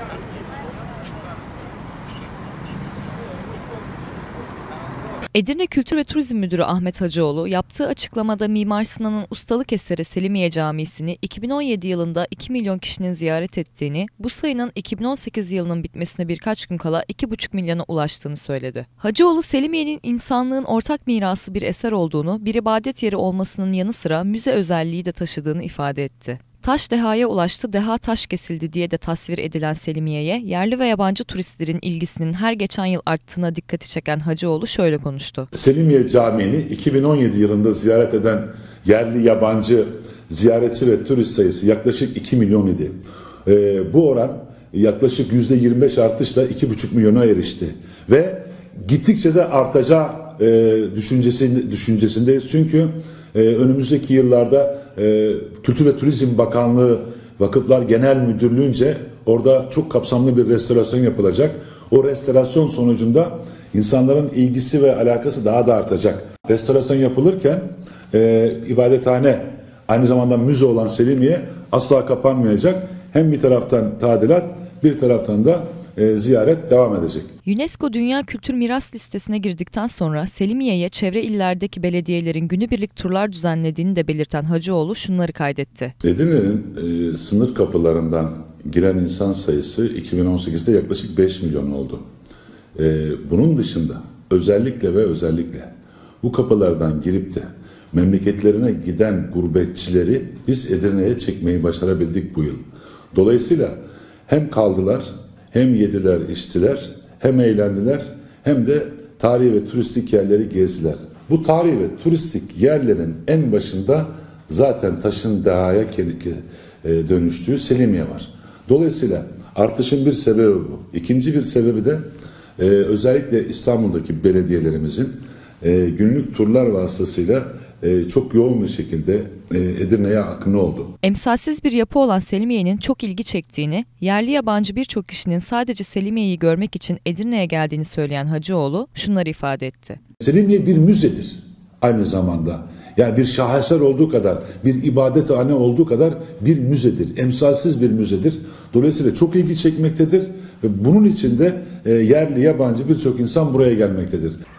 Edirne Kültür ve Turizm Müdürü Ahmet Hacıoğlu yaptığı açıklamada Mimar Sinan'ın ustalık eseri Selimiye Camisi'ni 2017 yılında 2 milyon kişinin ziyaret ettiğini, bu sayının 2018 yılının bitmesine birkaç gün kala 2,5 milyona ulaştığını söyledi. Hacıoğlu, Selimiye'nin insanlığın ortak mirası bir eser olduğunu, bir ibadet yeri olmasının yanı sıra müze özelliği de taşıdığını ifade etti. Taş dehaya ulaştı, deha taş kesildi diye de tasvir edilen Selimiye'ye yerli ve yabancı turistlerin ilgisinin her geçen yıl arttığına dikkati çeken Hacıoğlu şöyle konuştu. Selimiye Camii'ni 2017 yılında ziyaret eden yerli yabancı ziyaretçi ve turist sayısı yaklaşık 2 milyon idi. Bu oran yaklaşık %25 artışla 2,5 milyona erişti. Ve gittikçe de artacağı düşüncesindeyiz. Çünkü önümüzdeki yıllarda Kültür ve Turizm Bakanlığı Vakıflar Genel Müdürlüğü'nce orada çok kapsamlı bir restorasyon yapılacak. O restorasyon sonucunda insanların ilgisi ve alakası daha da artacak. Restorasyon yapılırken ibadethane, aynı zamanda müze olan Selimiye asla kapanmayacak. Hem bir taraftan tadilat, bir taraftan da ziyaret devam edecek. UNESCO Dünya Kültür Miras Listesi'ne girdikten sonra Selimiye'ye çevre illerdeki belediyelerin günübirlik turlar düzenlediğini de belirten Hacıoğlu şunları kaydetti. Edirne'nin sınır kapılarından giren insan sayısı 2018'de yaklaşık 5 milyon oldu. Bunun dışında özellikle bu kapılardan girip de memleketlerine giden gurbetçileri biz Edirne'ye çekmeyi başarabildik bu yıl. Dolayısıyla hem kaldılar, hem yediler, içtiler, hem eğlendiler, hem de tarihi ve turistik yerleri gezdiler. Bu tarihi ve turistik yerlerin en başında zaten taşın dehaya dönüştüğü Selimiye var. Dolayısıyla artışın bir sebebi bu. İkinci bir sebebi de özellikle İstanbul'daki belediyelerimizin günlük turlar vasıtasıyla çok yoğun bir şekilde Edirne'ye akını oldu. Emsalsiz bir yapı olan Selimiye'nin çok ilgi çektiğini, yerli yabancı birçok kişinin sadece Selimiye'yi görmek için Edirne'ye geldiğini söyleyen Hacıoğlu şunları ifade etti. Selimiye bir müzedir aynı zamanda. Yani bir şaheser olduğu kadar, bir ibadethane olduğu kadar bir müzedir. Emsalsiz bir müzedir. Dolayısıyla çok ilgi çekmektedir ve bunun için de yerli yabancı birçok insan buraya gelmektedir.